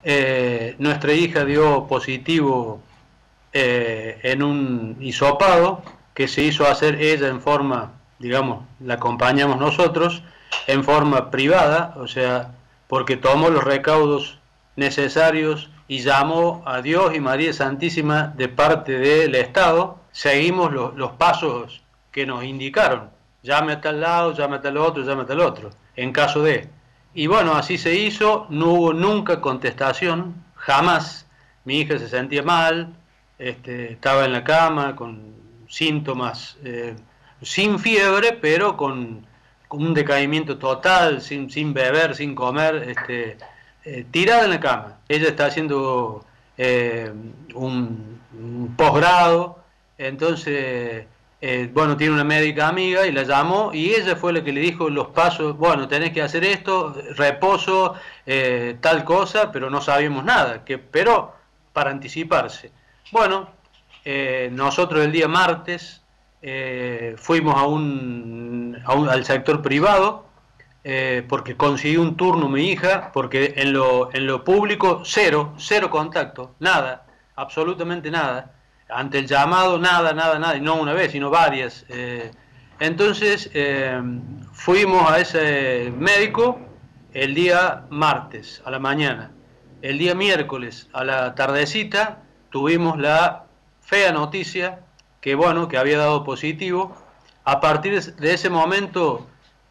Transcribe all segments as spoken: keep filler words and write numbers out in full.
Eh, nuestra hija dio positivo eh, en un hisopado que se hizo hacer ella en forma, digamos, la acompañamos nosotros, en forma privada, o sea, porque tomó los recaudos necesarios y llamó a Dios y María Santísima de parte del Estado. Seguimos los, los pasos que nos indicaron. Llame a tal lado, llame a tal otro, llame a tal otro, en caso de. Y bueno, así se hizo, no hubo nunca contestación, jamás. Mi hija se sentía mal, este, estaba en la cama con síntomas, eh, sin fiebre, pero con, con, un decaimiento total, sin, sin beber, sin comer, este, eh, tirada en la cama. Ella está haciendo eh, un, un posgrado, entonces, eh, bueno, tiene una médica amiga y la llamó y ella fue la que le dijo los pasos, bueno, tenés que hacer esto, reposo, eh, tal cosa, pero no sabíamos nada, que, pero para anticiparse. Bueno, eh, nosotros el día martes eh, fuimos a un, a un, al sector privado eh, porque consiguió un turno mi hija, porque en lo, en lo público cero, cero contacto, nada, absolutamente nada. Ante el llamado, nada, nada, nada, y no una vez, sino varias. Eh, entonces eh, fuimos a ese médico el día martes a la mañana. El día miércoles a la tardecita tuvimos la fea noticia que bueno, que había dado positivo. A partir de ese momento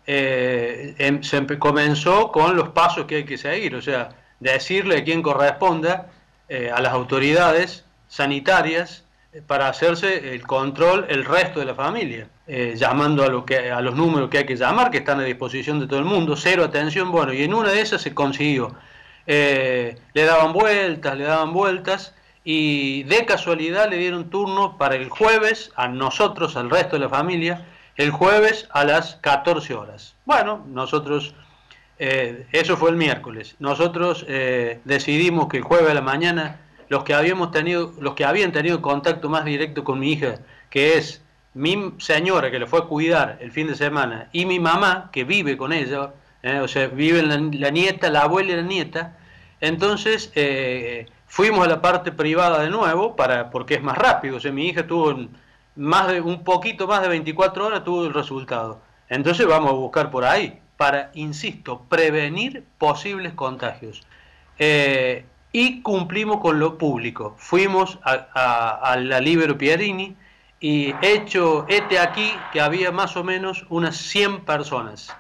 eh, em, se comenzó con los pasos que hay que seguir, o sea, decirle a quien corresponda, eh, a las autoridades sanitarias, eh, para hacerse el control el resto de la familia, eh, llamando a, lo que, a los números que hay que llamar, que están a disposición de todo el mundo, cero atención, bueno, y en una de esas se consiguió. Eh, le daban vueltas, le daban vueltas, y de casualidad le dieron turno para el jueves a nosotros, al resto de la familia, el jueves a las catorce horas. Bueno, nosotros, eh, eso fue el miércoles, nosotros eh, decidimos que el jueves a la mañana, los que habíamos tenido, los que habían tenido contacto más directo con mi hija, que es mi señora que le fue a cuidar el fin de semana, y mi mamá, que vive con ella, eh, o sea, viven la, la nieta, la abuela y la nieta, entonces eh, fuimos a la parte privada de nuevo, para, porque es más rápido, o sea, mi hija tuvo más de, un poquito más de veinticuatro horas, tuvo el resultado. Entonces vamos a buscar por ahí, para, insisto, prevenir posibles contagios. Eh, y cumplimos con lo público. Fuimos a, a, a la Libero Pierini y hecho, este aquí, que había más o menos unas cien personas.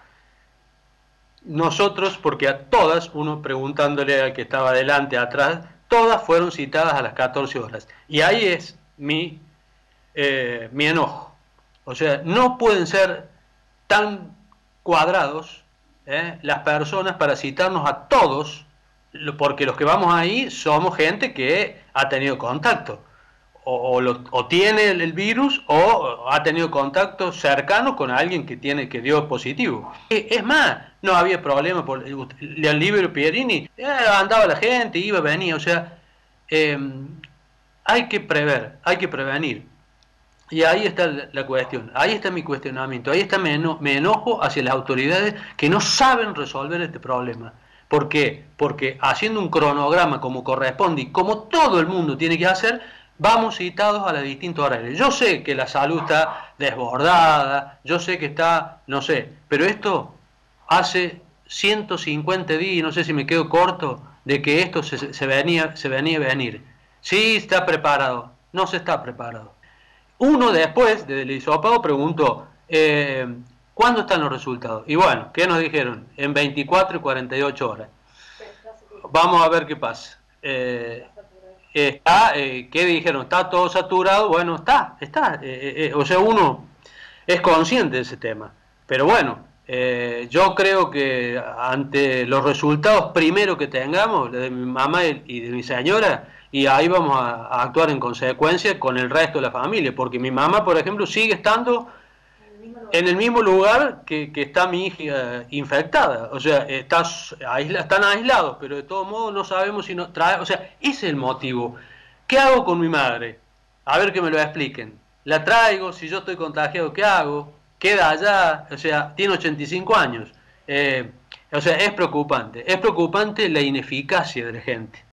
Nosotros, porque a todas, uno preguntándole al que estaba adelante, atrás, todas fueron citadas a las catorce horas. Y ahí es mi, eh, mi enojo. O sea, no pueden ser tan cuadrados eh, las personas para citarnos a todos, porque los que vamos ahí somos gente que ha tenido contacto. O, o, lo, o tiene el, el virus o ha tenido contacto cercano con alguien que tiene que dio positivo. Es más, no había problema por el Libero Pierini, eh, andaba la gente, iba, venía, o sea, eh, hay que prever, hay que prevenir. Y ahí está la, la cuestión, ahí está mi cuestionamiento, ahí está mi, eno, mi enojo hacia las autoridades que no saben resolver este problema. ¿Por qué? Porque haciendo un cronograma como corresponde y como todo el mundo tiene que hacer, vamos citados a los distintos horarios. Yo sé que la salud está desbordada, yo sé que está, no sé, pero esto hace ciento cincuenta días, no sé si me quedo corto, de que esto se, se, venía, se venía a venir. Sí está preparado, no se está preparado. Uno después del hisopado preguntó, eh, ¿cuándo están los resultados? Y bueno, ¿qué nos dijeron? En veinticuatro y cuarenta y ocho horas. Vamos a ver qué pasa. Eh, está, eh, ¿qué dijeron? ¿Está todo saturado? Bueno, está, está. Eh, eh, o sea, uno es consciente de ese tema. Pero bueno, eh, yo creo que ante los resultados primero que tengamos, de mi mamá y de mi señora, y ahí vamos a, a actuar en consecuencia con el resto de la familia, porque mi mamá, por ejemplo, sigue estando en el mismo lugar que, que está mi hija infectada, o sea, está, aisla, están aislados, pero de todos modos no sabemos si nos trae, o sea, ese es el motivo. ¿Qué hago con mi madre? A ver que me lo expliquen. ¿La traigo? Si yo estoy contagiado, ¿qué hago? ¿Queda allá? O sea, tiene ochenta y cinco años. Eh, O sea, es preocupante. Es preocupante la ineficacia de la gente.